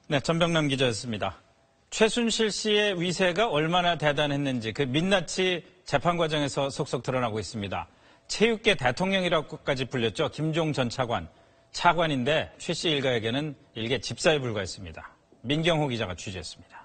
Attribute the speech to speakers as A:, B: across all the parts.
A: 네, 전병남 기자였습니다. 최순실 씨의 위세가 얼마나 대단했는지 그 민낯이 재판 과정에서 속속 드러나고 있습니다. 체육계 대통령이라고까지 불렸죠. 김종 전 차관인데 최 씨 일가에게는 일개 집사에 불과했습니다. 민경호 기자가 취재했습니다.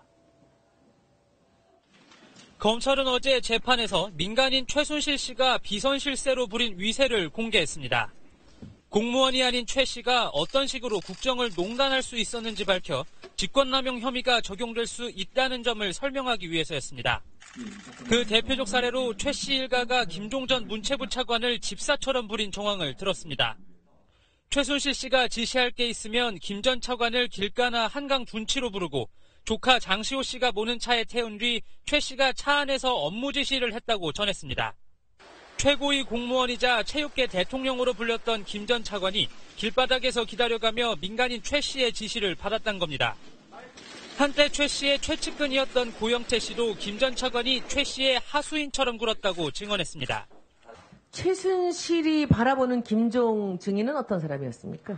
B: 검찰은 어제 재판에서 민간인 최순실 씨가 비선 실세로 부린 위세를 공개했습니다. 공무원이 아닌 최 씨가 어떤 식으로 국정을 농단할 수 있었는지 밝혀 직권남용 혐의가 적용될 수 있다는 점을 설명하기 위해서였습니다. 그 대표적 사례로 최 씨 일가가 김종 전 문체부 차관을 집사처럼 부린 정황을 들었습니다. 최순실 씨가 지시할 게 있으면 김 전 차관을 길가나 한강 둔치로 부르고 조카 장시호 씨가 모는 차에 태운 뒤 최 씨가 차 안에서 업무 지시를 했다고 전했습니다. 최고위 공무원이자 체육계 대통령으로 불렸던 김 전 차관이 길바닥에서 기다려가며 민간인 최 씨의 지시를 받았던 겁니다. 한때 최 씨의 최측근이었던 고영태 씨도 김 전 차관이 최 씨의 하수인처럼 굴었다고 증언했습니다.
C: 최순실이 바라보는 김종 증인은 어떤 사람이었습니까?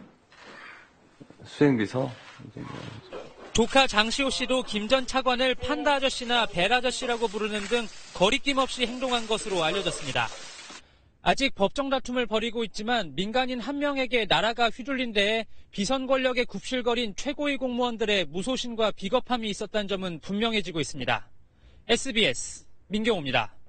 D: 수행비서.
B: 조카 장시호 씨도 김 전 차관을 판다 아저씨나 벨 아저씨라고 부르는 등 거리낌 없이 행동한 것으로 알려졌습니다. 아직 법정 다툼을 벌이고 있지만 민간인 한 명에게 나라가 휘둘린 데에 비선 권력에 굽실거린 최고위 공무원들의 무소신과 비겁함이 있었다는 점은 분명해지고 있습니다. SBS 민경호입니다.